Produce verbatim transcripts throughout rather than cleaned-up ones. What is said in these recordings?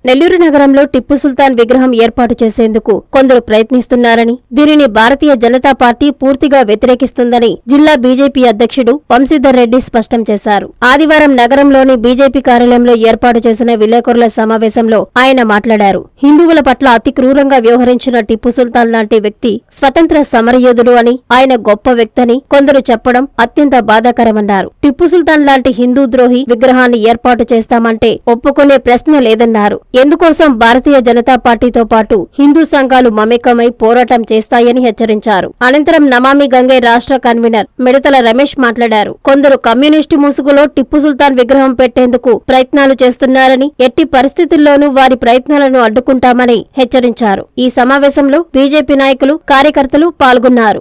నెల్లూరు నగరంలో టిప్పు సుల్తాన్ విగ్రహం ఏర్పాటు చేసేందుకు కొందరు ప్రయత్నిస్తున్నారని, దీనిని భారతీయ జనతా పార్టీ పూర్తిగా వ్యతిరేకిస్తుందని జిల్లా బీజేపీ అధ్యక్షుడు వంశీధర్ రెడ్డి స్పష్టం చేశారు. ఆదివారం నగరంలోని బీజేపీ కార్యాలయంలో ఏర్పాటు చేసిన విలేకరుల సమావేశంలో ఆయన మాట్లాడారు. హిందువుల పట్ల అతి క్రూరంగా వ్యవహరించిన టిప్పు సుల్తాన్ లాంటి వ్యక్తి స్వతంత్ర సమరయోధుడు అని, ఆయన గొప్ప వ్యక్తని కొందరు చెప్పడం అత్యంత బాధాకరమన్నారు. టిప్పు సుల్తాన్ లాంటి హిందూ ద్రోహి విగ్రహాన్ని ఏర్పాటు చేస్తామంటే ఒప్పుకునే ప్రశ్న లేదన్నారు. ఎందుకోసం భారతీయ జనతా పార్టీతో పాటు హిందూ సంఘాలు మమేకమై పోరాటం చేస్తాయని హెచ్చరించారు. అనంతరం నమామి గంగే రాష్ట్ర కన్వీనర్ మిడతల రమేష్ మాట్లాడారు. కొందరు కమ్యూనిస్టు ముసుగులో టిప్పు సుల్తాన్ విగ్రహం పెట్టేందుకు ప్రయత్నాలు చేస్తున్నారని, ఎట్టి పరిస్థితుల్లోనూ వారి ప్రయత్నాలను అడ్డుకుంటామని హెచ్చరించారు. ఈ సమావేశంలో బీజేపీ నాయకులు, కార్యకర్తలు పాల్గొన్నారు.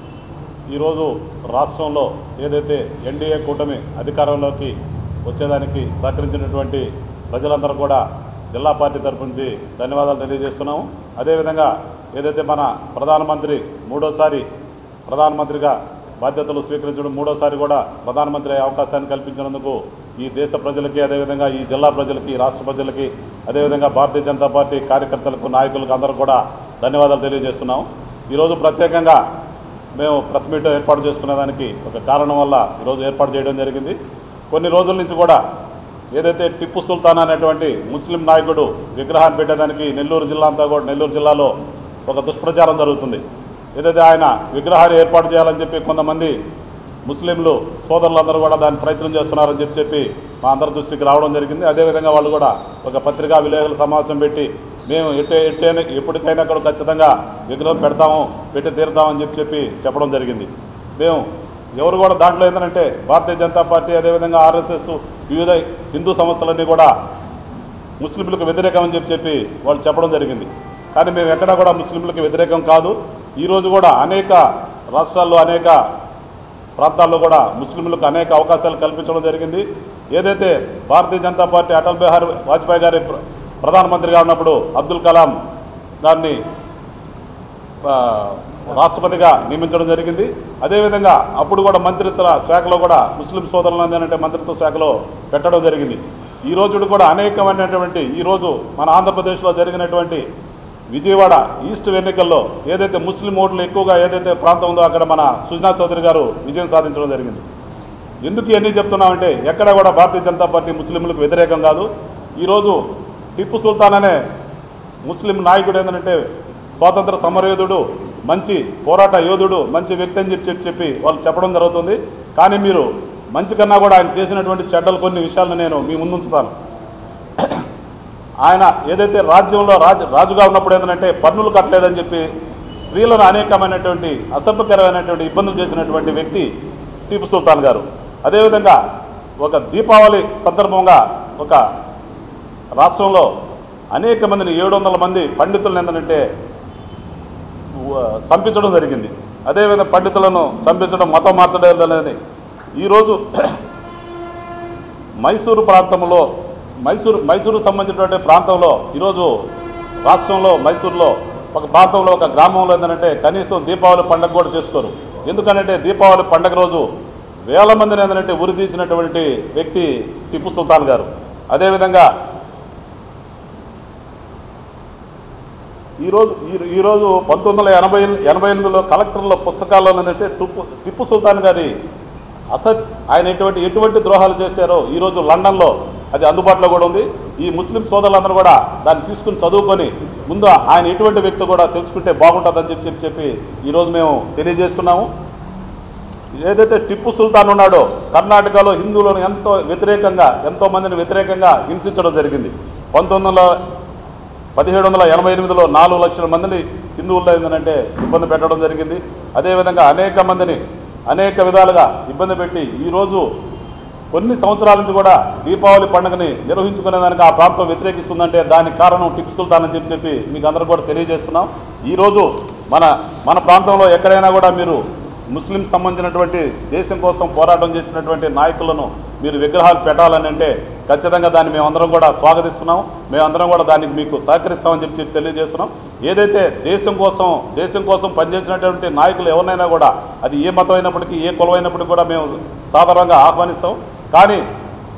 ఈరోజు రాష్ట్రంలో ఏదైతే ఎన్డీఏ కూటమి అధికారంలోకి వచ్చేదానికి సహకరించినటువంటి ప్రజలందరూ కూడా జిల్లా పార్టీ తరఫు నుంచి ధన్యవాదాలు తెలియజేస్తున్నాము. అదేవిధంగా ఏదైతే మన ప్రధానమంత్రి మూడోసారి ప్రధానమంత్రిగా బాధ్యతలు స్వీకరించడం, మూడోసారి కూడా ప్రధానమంత్రి అయ్యే అవకాశాన్ని కల్పించినందుకు ఈ దేశ ప్రజలకి, అదేవిధంగా ఈ జిల్లా ప్రజలకి, రాష్ట్ర ప్రజలకి, అదేవిధంగా భారతీయ జనతా పార్టీ కార్యకర్తలకు, నాయకులకు అందరూ కూడా ధన్యవాదాలు తెలియజేస్తున్నాము. ఈరోజు ప్రత్యేకంగా మేము ప్రెస్ మీట్ ఏర్పాటు చేసుకునేదానికి ఒక కారణం వల్ల ఈరోజు ఏర్పాటు చేయడం జరిగింది. కొన్ని రోజుల నుంచి కూడా ఏదైతే టిప్పు సుల్తాన్ అనేటువంటి ముస్లిం నాయకుడు విగ్రహాన్ని పెట్టేదానికి నెల్లూరు జిల్లా అంతా కూడా నెల్లూరు జిల్లాలో ఒక దుష్ప్రచారం జరుగుతుంది. ఏదైతే ఆయన విగ్రహాన్ని ఏర్పాటు చేయాలని చెప్పి కొంతమంది ముస్లింలు సోదరులందరూ కూడా దాన్ని ప్రయత్నం చేస్తున్నారని చెప్పి చెప్పి మా అందరి దృష్టికి రావడం జరిగింది. అదేవిధంగా వాళ్ళు కూడా ఒక పత్రికా విలేకరుల సమావేశం పెట్టి మేము ఎట్టే ఎట్టైనా ఎప్పటికైనా కూడా ఖచ్చితంగా విగ్రహం పెడతాము, పెట్టి తీరుతామని చెప్పి చెప్పి చెప్పడం జరిగింది. మేము ఎవరు కూడా దాంట్లో ఏంటంటే భారతీయ జనతా పార్టీ, అదేవిధంగా ఆర్ఎస్ఎస్, వివిధ హిందూ సంస్థలన్నీ కూడా ముస్లింలకు వ్యతిరేకమని చెప్పి చెప్పి వాళ్ళు చెప్పడం జరిగింది. కానీ మేము ఎక్కడా కూడా ముస్లింలకు వ్యతిరేకం కాదు. ఈరోజు కూడా అనేక రాష్ట్రాల్లో, అనేక ప్రాంతాల్లో కూడా ముస్లింలకు అనేక అవకాశాలు కల్పించడం జరిగింది. ఏదైతే భారతీయ జనతా పార్టీ అటల్ బిహారీ వాజ్పేయి గారి ప్రధానమంత్రిగా ఉన్నప్పుడు అబ్దుల్ కలాం గారిని రాష్ట్రపతిగా నియమించడం జరిగింది. అదేవిధంగా అప్పుడు కూడా మంత్రిత్వ శాఖలో కూడా ముస్లిం సోదరులందరూ అంటే మంత్రిత్వ శాఖలో పెట్టడం జరిగింది. ఈ రోజు కూడా అనేకమైనటువంటి ఈరోజు మన ఆంధ్రప్రదేశ్లో జరిగినటువంటి విజయవాడ ఈస్ట్ ఎన్నికల్లో ఏదైతే ముస్లిం ఓట్లు ఎక్కువగా ఏదైతే ప్రాంతం ఉందో అక్కడ మన సుజనా చౌదరి గారు విజయం సాధించడం జరిగింది. ఎందుకు ఇవన్నీ చెప్తున్నామంటే ఎక్కడ కూడా భారతీయ జనతా పార్టీ ముస్లింలకు వ్యతిరేకం కాదు. ఈరోజు టిప్పు సుల్తాన్ అనే ముస్లిం నాయకుడు ఏంటంటే స్వాతంత్ర సమరయోధుడు, మంచి పోరాట యోధుడు, మంచి వ్యక్తి అని చెప్పి చెప్పి చెప్పి వాళ్ళు చెప్పడం జరుగుతుంది. కానీ మీరు మంచి కన్నా కూడా ఆయన చేసినటువంటి చెడ్డలు కొన్ని విషయాలను నేను మీ ముందుంచుతాను. ఆయన ఏదైతే రాజ్యంలో రాజు రాజుగా ఉన్నప్పుడు ఏంటంటే పన్నులు కట్టలేదని చెప్పి స్త్రీలను అనేకమైనటువంటి అసభ్యకరమైనటువంటి ఇబ్బందులు చేసినటువంటి వ్యక్తి టిప్పు సుల్తాన్ గారు. అదేవిధంగా ఒక దీపావళి సందర్భంగా ఒక రాష్ట్రంలో అనేక మందిని ఏడు వందల మంది పండితులను ఏంటంటే చంపించడం జరిగింది. అదేవిధంగా పండితులను చంపించడం, మతం మార్చడం అనేది ఈరోజు మైసూరు ప్రాంతంలో మైసూరు మైసూరు సంబంధించినటువంటి ప్రాంతంలో ఈరోజు రాష్ట్రంలో మైసూరులో ఒక ప్రాంతంలో ఒక గ్రామంలో ఏంటంటే కనీసం దీపావళి పండుగ కూడా చేసుకోరు. ఎందుకంటే దీపావళి పండుగ రోజు వేల మందిని ఏంటంటే ఉరి తీసినటువంటి వ్యక్తి టిప్పు సుల్తాన్ గారు. అదేవిధంగా ఈరోజు ఈరోజు పంతొమ్మిది వందల ఎనభై ఎనభై ఎనిమిదిలో కలెక్టర్ల పుస్తకాల్లో ఏంటంటే టిప్పు టిప్పు సుల్తాన్ గారి అసత్ ఆయన ఎటువంటి ఎటువంటి ద్రోహాలు చేశారో ఈరోజు లండన్లో అది అందుబాటులో కూడా ఉంది. ఈ ముస్లిం సోదరులందరూ కూడా దాన్ని తీసుకుని చదువుకొని ముందు ఆయన ఎటువంటి వ్యక్తి కూడా తెలుసుకుంటే బాగుంటుందని చెప్పి చెప్పి చెప్పి ఈరోజు మేము తెలియజేస్తున్నాము. ఏదైతే టిప్పు సుల్తాన్ ఉన్నాడో కర్ణాటకలో హిందువులను ఎంతో వ్యతిరేకంగా ఎంతో మందిని వ్యతిరేకంగా హింసించడం జరిగింది. పంతొమ్మిది వందల పదిహేడు వందల ఎనభై ఎనిమిదిలో నాలుగు లక్షల మందిని హిందువుల్లో ఏంటంటే ఇబ్బంది పెట్టడం జరిగింది. అదేవిధంగా అనేక మందిని అనేక విధాలుగా ఇబ్బంది పెట్టి ఈరోజు కొన్ని సంవత్సరాల నుంచి కూడా దీపావళి పండుగని నిర్వహించుకునేదానికి ఆ ప్రాంతం వ్యతిరేకిస్తుందంటే దానికి కారణం టిప్పు సుల్తాన్ అని చెప్పి చెప్పి మీకు అందరూ కూడా తెలియజేస్తున్నాం. ఈరోజు మన మన ప్రాంతంలో ఎక్కడైనా కూడా మీరు ముస్లిం సంబంధించినటువంటి దేశం కోసం పోరాటం చేసినటువంటి నాయకులను మీరు విగ్రహాలు పెట్టాలని అంటే ఖచ్చితంగా దాన్ని మేమందరం కూడా స్వాగతిస్తున్నాం. మేమందరం కూడా దానికి మీకు సహకరిస్తామని చెప్పి తెలియజేస్తున్నాం. ఏదైతే దేశం కోసం దేశం కోసం పనిచేసినటువంటి నాయకులు ఎవరినైనా కూడా అది ఏ మతం అయినప్పటికీ ఏ కులం అయినప్పటికీ కూడా మేము సాధారణంగా ఆహ్వానిస్తాం. కానీ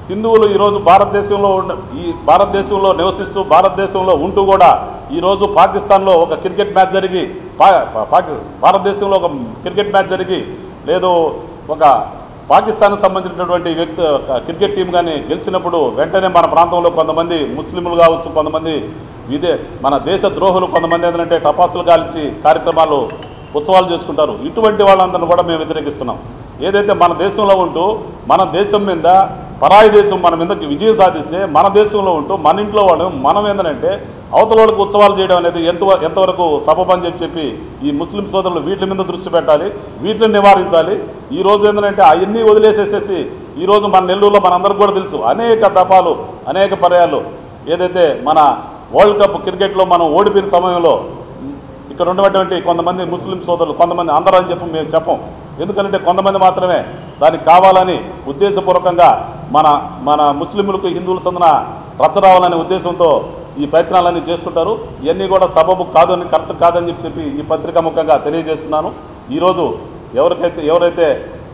హిందువులు ఈరోజు భారతదేశంలో ఉన్న ఈ భారతదేశంలో నివసిస్తూ భారతదేశంలో ఉంటూ కూడా ఈరోజు పాకిస్తాన్లో ఒక క్రికెట్ మ్యాచ్ జరిగి పా పాకి భారతదేశంలో ఒక క్రికెట్ మ్యాచ్ జరిగి లేదు ఒక పాకిస్తాన్కి సంబంధించినటువంటి వ్యక్తి క్రికెట్ టీం కానీ గెలిచినప్పుడు వెంటనే మన ప్రాంతంలో కొంతమంది ముస్లింలు కావచ్చు, కొంతమంది ఇదే మన దేశ ద్రోహులు కొంతమంది ఏంటంటే టపాసులు కాల్చి కార్యక్రమాలు ఉత్సవాలు చేసుకుంటారు. ఇటువంటి వాళ్ళందరినీ కూడా మేము వ్యతిరేకిస్తున్నాం. ఏదైతే మన దేశంలో ఉంటూ మన దేశం మీద పరాయి దేశం మన మీద విజయం సాధిస్తే మన దేశంలో ఉంటూ మన ఇంట్లో వాళ్ళు మనం ఏంటంటే అవతల వాళ్ళకి ఉత్సవాలు చేయడం అనేది ఎంత ఎంతవరకు సబబని చెప్పి చెప్పి ఈ ముస్లిం సోదరులు వీటి మీద దృష్టి పెట్టాలి, వీటిని నివారించాలి. ఈ రోజు ఏంటంటే అవన్నీ వదిలేసేసేసి ఈరోజు మన నెల్లూరులో మనందరికీ కూడా తెలుసు అనేక దఫాలు అనేక పర్యాలు ఏదైతే మన వరల్డ్ కప్ క్రికెట్లో మనం ఓడిపోయిన సమయంలో ఇక్కడ ఉన్నటువంటి కొంతమంది ముస్లిం సోదరులు కొంతమంది అందరూ అని చెప్పి మేము చెప్పం. ఎందుకంటే కొంతమంది మాత్రమే దానికి కావాలని ఉద్దేశపూర్వకంగా మన మన ముస్లింలకు హిందువుల సందన రచ్చ రావాలనే ఉద్దేశంతో ఈ ప్రయత్నాలన్నీ చేస్తుంటారు. ఇవన్నీ కూడా సబబు కాదని కరెక్ట్ కాదని చెప్పి చెప్పి ఈ పత్రికా ముఖంగా తెలియజేస్తున్నాను. ఈరోజు ఎవరికైతే ఎవరైతే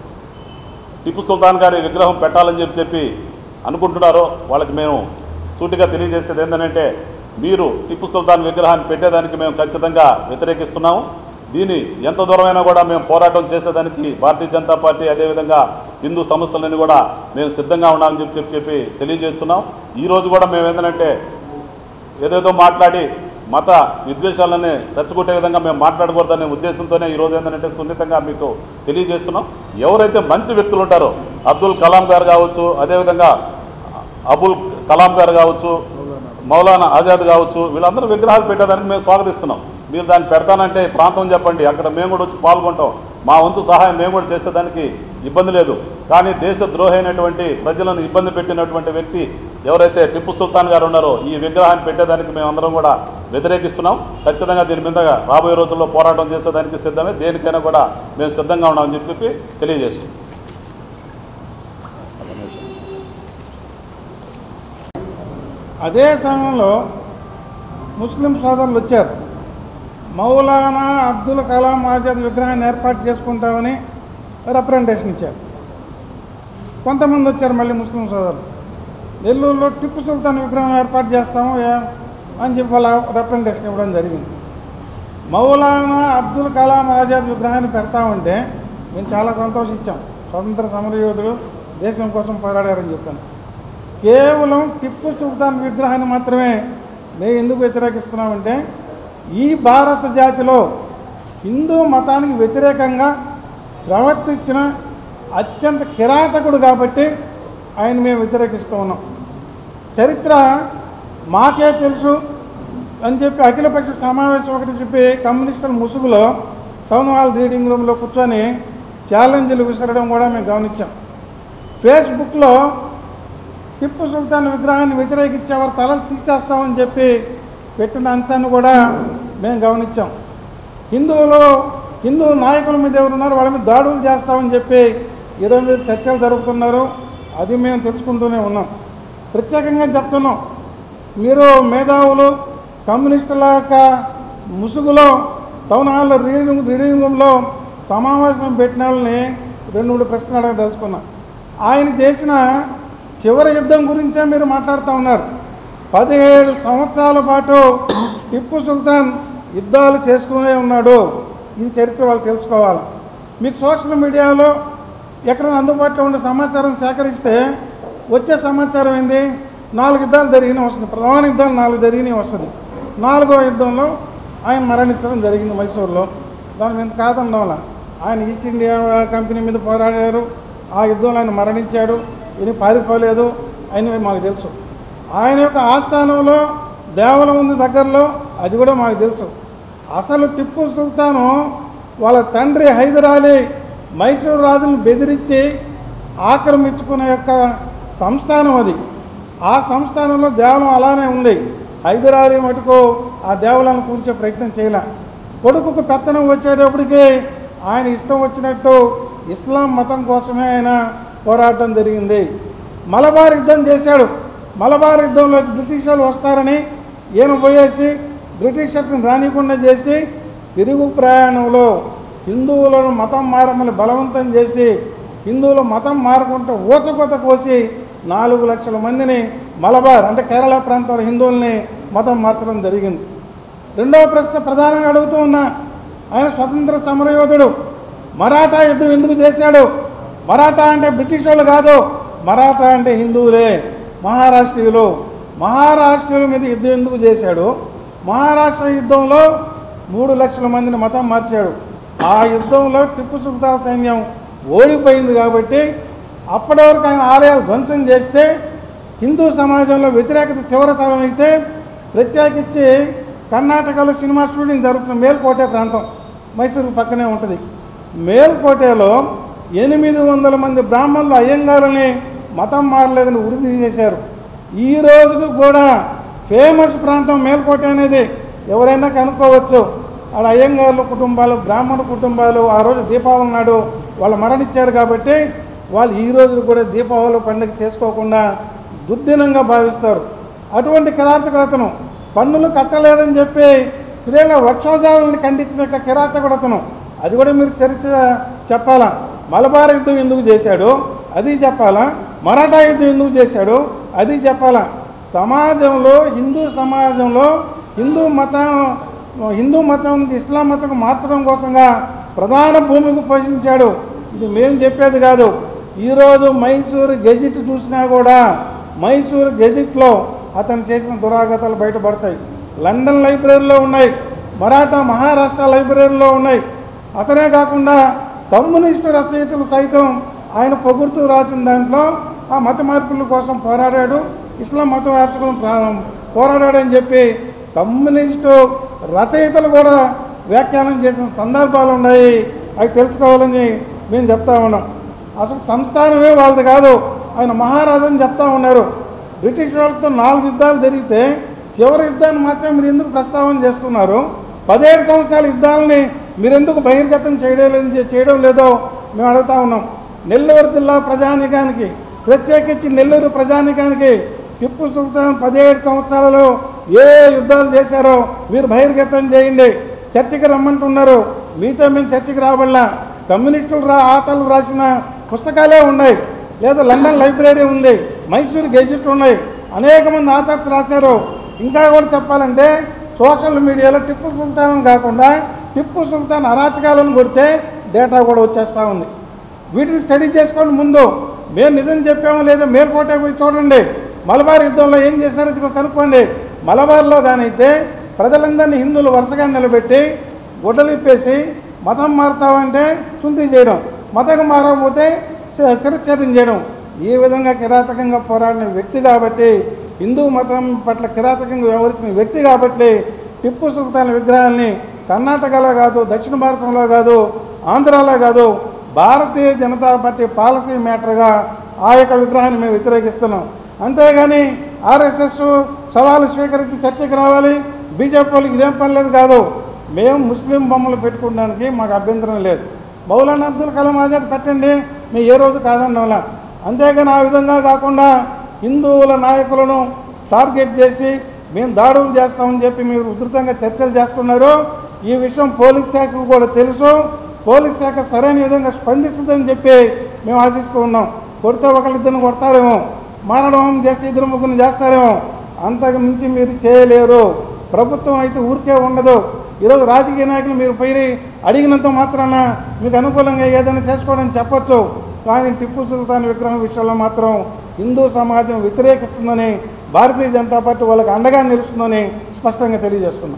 టిప్పు సుల్తాన్ గారి విగ్రహం పెట్టాలని చెప్పి చెప్పి అనుకుంటున్నారో వాళ్ళకి మేము సూటిగా తెలియజేసేది ఏంటంటే మీరు టిప్పు సుల్తాన్ విగ్రహాన్ని పెట్టేదానికి మేము ఖచ్చితంగా వ్యతిరేకిస్తున్నాము. దీన్ని ఎంత దూరమైనా కూడా మేము పోరాటం చేసేదానికి భారతీయ జనతా పార్టీ అదేవిధంగా హిందూ సంస్థలన్నీ కూడా మేము సిద్ధంగా ఉన్నామని చెప్పి చెప్పి చెప్పి తెలియజేస్తున్నాం. ఈరోజు కూడా మేము ఏంటంటే ఏదేదో మాట్లాడి మత విద్వేషాలని రెచ్చగొట్టే విధంగా మేము మాట్లాడకూడదనే ఉద్దేశంతోనే ఈరోజు ఏంటంటే సున్నితంగా మీకు తెలియజేస్తున్నాం. ఎవరైతే మంచి వ్యక్తులు ఉంటారో అబ్దుల్ కలాం గారు కావచ్చు, అదేవిధంగా అబుల్ కలాం గారు కావచ్చు, మౌలానా ఆజాద్ కావచ్చు, వీళ్ళందరూ విగ్రహాలు పెట్టేదానికి మేము స్వాగతిస్తున్నాం. మీరు దాన్ని పెడతానంటే ప్రాంతం చెప్పండి, అక్కడ మేము కూడా వచ్చి పాల్గొంటాం. మా వంతు సహాయం మేము కూడా చేసేదానికి ఇబ్బంది లేదు. కానీ దేశ ద్రోహైనటువంటి ప్రజలను ఇబ్బంది పెట్టినటువంటి వ్యక్తి ఎవరైతే టిప్పు సుల్తాన్ గారు ఉన్నారో ఈ విగ్రహాన్ని పెట్టేదానికి మేమందరం కూడా వ్యతిరేకిస్తున్నాం. ఖచ్చితంగా దీని మీద రాబోయే రోజుల్లో పోరాటం చేసేదానికి సిద్ధమే, దేనికైనా కూడా మేము సిద్ధంగా ఉన్నామని చెప్పి తెలియజేస్తున్నాం. అదే సమయంలో ముస్లిం సోదరులు వచ్చారు. మౌలానా అబ్దుల్ కలాం ఆజాద్ విగ్రహాన్ని ఏర్పాటు చేసుకుంటామని రిప్రజెంటేషన్ ఇచ్చారు. కొంతమంది వచ్చారు మళ్ళీ ముస్లిం సోదరులు, నెల్లూరులో టిప్పు సుల్తాన్ విగ్రహం ఏర్పాటు చేస్తాము అని చెప్పి వాళ్ళ రిప్రజెంటేషన్ ఇవ్వడం జరిగింది. మౌలానా అబ్దుల్ కలాం ఆజాద్ విగ్రహాన్ని పెడతామంటే మేము చాలా సంతోషించాం. స్వతంత్ర సమరయోధులు దేశం కోసం పోరాడారని చెప్పాను. కేవలం టిప్పు సుల్తాన్ విగ్రహాన్ని మాత్రమే మేము ఎందుకు వ్యతిరేకిస్తున్నామంటే ఈ భారత జాతిలో హిందూ మతానికి వ్యతిరేకంగా ప్రవర్తించిన అత్యంత కిరాతకుడు కాబట్టి ఆయన మేము వ్యతిరేకిస్తూ ఉన్నాం. చరిత్ర మాకే తెలుసు అని చెప్పి అఖిలపక్ష సమావేశం ఒకటి చెప్పి కమ్యూనిస్టుల ముసుగులో టౌన్ హాల్ రీడింగ్ రూమ్లో కూర్చొని ఛాలెంజ్లు విసరడం కూడా మేము గమనించాం. ఫేస్బుక్లో టిప్పు సుల్తాన్ విగ్రహాన్ని వ్యతిరేకించేవారు తలలు తీసేస్తామని చెప్పి పెట్టిన అంశాన్ని కూడా మేము గమనించాం. హిందువులు హిందూ నాయకుల మీద ఎవరున్నారు వాళ్ళ మీద దాడులు చేస్తామని చెప్పి ఈరోజు చర్చలు జరుపుతున్నారు. అది మేము తెలుసుకుంటూనే ఉన్నాం. ప్రత్యేకంగా చెప్తున్నాం, మీరు మేధావులు కమ్యూనిస్టుల యొక్క ముసుగులో టౌన్ హాల్లో రీడింగ్ రీడింగ్ రూమ్లో సమావేశం పెట్టిన వాళ్ళని రెండు మూడు ప్రశ్నలు అడగ తెలుసుకున్నాం. ఆయన చేసిన చివరి యుద్ధం గురించే మీరు మాట్లాడుతూ ఉన్నారు. పదిహేడు సంవత్సరాల పాటు టిప్పు సుల్తాన్ యుద్ధాలు చేసుకునే ఉన్నాడు. ఈ చరిత్ర వాళ్ళు తెలుసుకోవాలి. మీకు సోషల్ మీడియాలో ఎక్కడైనా అందుబాటులో ఉండే సమాచారం సేకరిస్తే వచ్చే సమాచారం ఏంది? నాలుగు యుద్ధాలు జరిగినాయి వస్తుంది, ప్రధాన యుద్ధాలు నాలుగు జరిగినాయి వస్తుంది. నాలుగో యుద్ధంలో ఆయన మరణించడం జరిగింది మైసూరులో. దాని మీద కాదన్నవాళ్ళ ఆయన ఈస్ట్ ఇండియా కంపెనీ మీద పోరాడారు. ఆ యుద్ధంలో ఆయన మరణించాడు. ఇది పారిపోలేదు అని మాకు తెలుసు. ఆయన యొక్క ఆస్థానంలో దేవాలయం ఉంది దగ్గరలో, అది కూడా మాకు తెలుసు. అసలు టిప్పు సుల్తాను వాళ్ళ తండ్రి హైదరాలీ మైసూరు రాజును బెదిరించి ఆక్రమించుకునే యొక్క సంస్థానం అది. ఆ సంస్థానంలో దేవాలయం అలానే ఉంది. హైదరాలీ మటుకు ఆ దేవాలయాన్ని కూర్చే ప్రయత్నం చేయలే. కొడుకుకు పెత్తనం వచ్చేటప్పటికి ఆయన ఇష్టం వచ్చినట్టు ఇస్లాం మతం కోసమే ఆయన పోరాటం జరిగింది. మలబార్ యుద్ధం చేశాడు. మలబార్ యుద్ధంలో బ్రిటిష్ వాళ్ళు వస్తారని ఈయన పోయేసి బ్రిటిషర్స్ని రానికుండా చేసి తిరుగు ప్రయాణంలో హిందువులను మతం మారమని బలవంతం చేసి హిందువులు మతం మారకుండా ఊచకొత కోసి నాలుగు లక్షల మందిని మలబార్ అంటే కేరళ ప్రాంతంలో హిందువుల్ని మతం మార్చడం జరిగింది. రెండవ ప్రశ్న ప్రధానంగా అడుగుతూ ఉన్నా, ఆయన స్వతంత్ర సమరయోధుడు, మరాఠా యుద్ధం ఎందుకు చేశాడు? మరాఠా అంటే బ్రిటిష్ వాళ్ళు కాదు, మరాఠా అంటే హిందువులే, మహారాష్ట్రీయులు. మహారాష్ట్రీయుల మీద యుద్ధం ఎందుకు చేశాడు? మహారాష్ట్ర యుద్ధంలో మూడు లక్షల మందిని మతం మార్చాడు. ఆ యుద్ధంలో టిప్పు సుల్తాన్ సైన్యం ఓడిపోయింది కాబట్టి అప్పటి వరకు ఆయన ఆలయాలు ధ్వంసం చేస్తే హిందూ సమాజంలో వ్యతిరేకత తీవ్రతరం అయితే ప్రత్యేకించి కర్ణాటకలో సినిమా షూటింగ్ జరుగుతున్న మేల్కోటే ప్రాంతం మైసూరు పక్కనే ఉంటుంది. మేల్కోటేలో ఎనిమిది వందల మంది బ్రాహ్మణులు అయ్యంగారుని మతం మారలేదని ఉరిది చేశారు. ఈ రోజుకు కూడా ఫేమస్ ప్రాంతం మేల్కోట అనేది ఎవరైనా కనుక్కోవచ్చు. ఆడ అయ్యంగారుల కుటుంబాలు, బ్రాహ్మణ కుటుంబాలు ఆ రోజు దీపావళి నాడు వాళ్ళు మరణించారు కాబట్టి వాళ్ళు ఈ రోజు కూడా దీపావళి పండుగ చేసుకోకుండా దుర్దినంగా భావిస్తారు. అటువంటి కిరాతకుడతను పన్నులు కట్టలేదని చెప్పి స్త్రీల వక్షోజాలను ఖండించిన కిరాతకుడతను, అది కూడా మీరు చరిత్ర చెప్పాలా. మలబార్ యుద్ధం ఎందుకు చేశాడు అది చెప్పాలా, మరాఠా యుద్ధం ఎందుకు చేశాడు అది చెప్పాలా. సమాజంలో హిందూ సమాజంలో హిందూ మతం హిందూ మతం నుంచి ఇస్లాం మతం మార్చడం కోసంగా ప్రధాన భూమికి పోషించాడు. ఇది మేము చెప్పేది కాదు. ఈరోజు మైసూరు గెజిట్ చూసినా కూడా మైసూరు గెజిట్లో అతను చేసిన దురాగతాలు బయటపడతాయి. లండన్ లైబ్రరీలో ఉన్నాయి, మరాఠా మహారాష్ట్ర లైబ్రరీలో ఉన్నాయి. అతనే కాకుండా కమ్యూనిస్టు రచయితలు సైతం ఆయన పొగుడుతూ రాసిన దాంట్లో ఆ మత మార్పుల కోసం పోరాడాడు, ఇస్లాం మత మార్చడం పోరాడాడని చెప్పి కమ్యూనిస్టు రచయితలు కూడా వ్యాఖ్యానం చేసిన సందర్భాలు ఉన్నాయి. అవి తెలుసుకోవాలని మేము చెప్తా ఉన్నాం. అసలు సంస్థానమే వాళ్ళది కాదు, ఆయన మహారాజు అని చెప్తా ఉన్నారు. బ్రిటిష్ వాళ్ళతో నాలుగు యుద్ధాలు జరిగితే చివరి యుద్ధాన్ని మాత్రం మీరు ఎందుకు ప్రస్తావన చేస్తున్నారు? పదిహేడు సంవత్సరాల యుద్ధాలని మీరెందుకు బహిర్గతం చేయడం చేయడం లేదో మేము అడుగుతా ఉన్నాం. నెల్లూరు జిల్లా ప్రజానికానికి, ప్రత్యేకించి నెల్లూరు ప్రజానికానికి టిప్పు సుల్తాన్ పదిహేడు సంవత్సరాలలో ఏ యుద్ధాలు చేశారో మీరు బహిర్గతం చేయండి. చర్చకి రమ్మంటున్నారు, మీతో మేము చర్చకి రాబల్లా. కమ్యూనిస్టులు రా ఆటలు రాసిన పుస్తకాలే ఉన్నాయి, లేదా లండన్ లైబ్రరీ ఉంది, మైసూరు గెజిట్ ఉన్నాయి, అనేక మంది ఆథర్స్ రాశారు. ఇంకా కూడా చెప్పాలంటే సోషల్ మీడియాలో టిప్పు సుల్తాన్ కాకుండా టిప్పు సుల్తాన్ అరాచకాలను కొడితే డేటా కూడా వచ్చేస్తూ ఉంది. వీటిని స్టడీ చేసుకోండి. ముందు మేము నిజం చెప్పామో లేదో మేల్కోట పోయి చూడండి. మలబార్ యుద్ధంలో ఏం చేశారో కనుక్కోండి. మలబార్లో కానైతే ప్రజలందరినీ హిందువులు వరుసగా నిలబెట్టి గుడ్డలు ఇప్పేసి మతం మారుతామంటే చుంతి చేయడం, మతం మారకపోతే శిరచ్ఛేదం చేయడం, ఈ విధంగా కిరాతకంగా పోరాడిన వ్యక్తి కాబట్టి, హిందూ మతం పట్ల కిరాతకంగా వ్యవహరించిన వ్యక్తి కాబట్టి టిప్పు సుల్తాన్ విగ్రహాన్ని కర్ణాటకలో కాదు, దక్షిణ భారతంలో కాదు, ఆంధ్రాలో కాదు, భారతీయ జనతా పార్టీ పాలసీ మ్యాటర్గా ఆ యొక్క విగ్రహాన్ని మేము వ్యతిరేకిస్తున్నాం. అంతేగాని ఆర్ఎస్ఎస్ సవాలు స్వీకరించి చర్చకి రావాలి, బీజేపీ వాళ్ళకి ఇదేం పర్లేదు కాదు. మేము ముస్లిం బొమ్మలు పెట్టుకోవడానికి మాకు అభ్యంతరం లేదు. మౌలానా అబ్దుల్ కలాం ఆజాద్ పెట్టండి, మేము ఏ రోజు కాదన్నలా. అంతేగాని ఆ విధంగా కాకుండా హిందువుల నాయకులను టార్గెట్ చేసి మేము దాడులు చేస్తామని చెప్పి మీరు ఉధృతంగా చర్చలు చేస్తున్నారు. ఈ విషయం పోలీస్ శాఖకు కూడా తెలుసు. పోలీస్ శాఖ సరైన విధంగా స్పందిస్తుందని చెప్పి మేము ఆశిస్తూ ఉన్నాం. కొడితే ఒకళ్ళిద్దరిని కొడతారేమో, మారణహోమం చేస్తే ఇద్దరు ముగ్గురిని చేస్తారేమో, అంతకు మించి మీరు చేయలేరు. ప్రభుత్వం అయితే ఊరికే ఉండదు. ఈరోజు రాజకీయ నాయకులు మీరు పోయి అడిగినంత మాత్రాన మీకు అనుకూలంగా ఏదైనా చేసుకోవడానికి చెప్పచ్చు. కానీ టిప్పు సుల్తాన్ విగ్రహం విషయంలో మాత్రం హిందూ సమాజం వ్యతిరేకిస్తుందని, భారతీయ జనతా పార్టీ వాళ్ళకి అండగా నిలుస్తుందని స్పష్టంగా తెలియజేస్తున్నాం.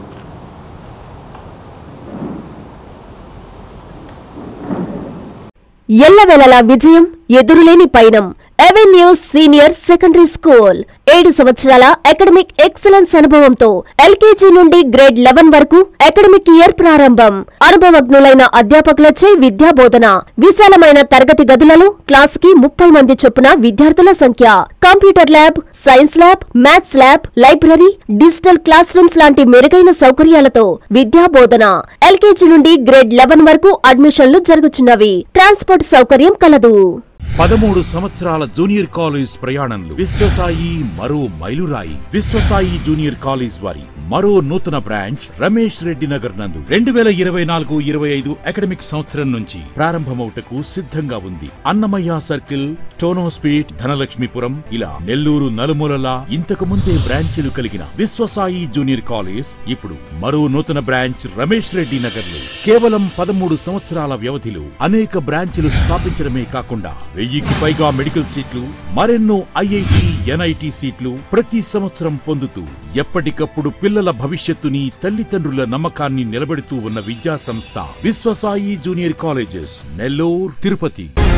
ఎల్లవెల్లలా విజయం, ఎదురులేని పయనం. అవెన్యూస్ సీనియర్ సెకండరీ స్కూల్ ఏడు సంవత్సరాల అకాడమిక్ ఎక్సలెన్స్ అనుభవంతో ఎల్కేజీ నుండి గ్రేడ్ లెవెన్ వరకు అకాడమిక్ ఇయర్ ప్రారంభం. అనుభవజ్ఞులైన అధ్యాపకులచే విద్యా బోధన. విశాలమైన తరగతి గదులలో క్లాస్ కి ముప్పై మంది చొప్పున విద్యార్థుల సంఖ్య. Computer lab, science lab, maths lab, library, digital classrooms లాంటి మెరుగైన సౌకర్యాలతో విద్యా బోధన. ఎల్కేజీ నుండి గ్రేడ్ లెవెన్ వరకు అడ్మిషన్లు జరుగుతున్నవి. ట్రాన్స్పోర్ట్ సౌకర్యం కలదు. పదమూడు సంవత్సరాల జూనియర్ కాలేజ్ ప్రయాణంలో విశ్వసాయి మరో మైలురాయి. విశ్వసాయి జూనియర్ కాలేజ్ వారి మరో నూతన బ్రాంచ్ రమేష్ రెడ్డి నగర్ నందు రెండు వేల ఇరవై నాలుగు ఇరవై ఐదు అకాడమిక్ సంవత్సరం నుంచి ప్రారంభమవుటకు సిద్ధంగా ఉంది. అన్నమయ్య సర్కిల్, టోనోస్పీట్, ధనలక్ష్మీపురం ఇలా నెల్లూరు నలుమూలలా ఇంతకు ముందే బ్రాంచీలు కలిగిన విశ్వసాయి జూనియర్ కాలేజ్ ఇప్పుడు మరో నూతన బ్రాంచ్ రమేష్ రెడ్డి నగర్ లో కేవలం పదమూడు సంవత్సరాల వ్యవధిలో అనేక బ్రాంచీలు స్థాపించడమే కాకుండా వెయ్యికి పైగా మెడికల్ సీట్లు, మరెన్నో ఐఐటి, ఎన్ఐటి సీట్లు ప్రతి సంవత్సరం పొందుతూ ఎప్పటికప్పుడు పిల్లల భవిష్యత్తుని, తల్లిదండ్రుల నమ్మకాన్ని నిలబెడుతూ ఉన్న విద్యా సంస్థ విశ్వసాయి జూనియర్ కాలేజెస్, నెల్లూరు, తిరుపతి.